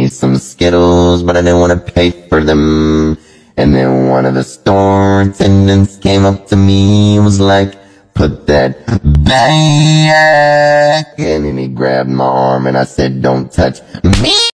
some SkItLes, but I didn't want to pay for them. And then one of the store attendants came up to me and was like, put that back. And then he grabbed my arm and I said, don't touch me.